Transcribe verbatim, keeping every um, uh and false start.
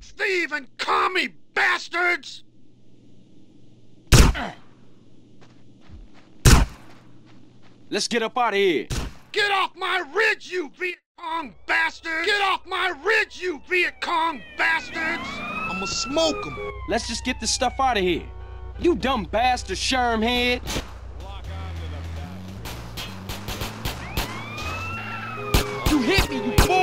thieve and commie bastards! Let's get up out of here. Get off my ridge, you Viet Cong bastards! Get off my ridge, you Viet Cong bastards! I'ma smoke them. Let's just get this stuff out of here. You dumb bastard, Sherm head. You hit me, you fool!